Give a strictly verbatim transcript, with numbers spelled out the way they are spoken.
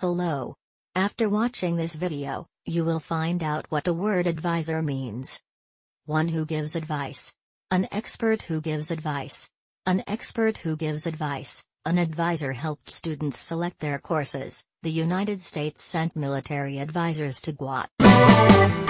Hello. After watching this video, you will find out what the word advisor means. One who gives advice. An expert who gives advice. An expert who gives advice. An advisor helped students select their courses. The United States sent military advisors to Guatemala.